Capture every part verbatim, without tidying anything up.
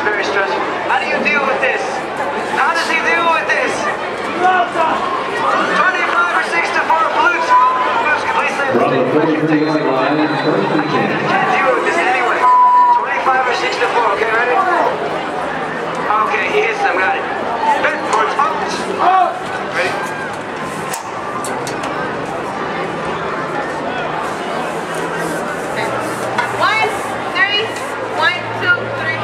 very stressful. How do you deal with this? How does he deal with this? twenty-five or six to four Blues. Blues completely safe. I can't, I can't deal with this anyway. twenty-five or six to four, okay, ready? Okay, he hits them, got it. Bent towards up. Ready? One, three, one, two, three.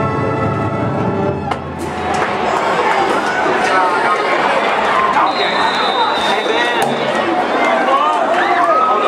Okay.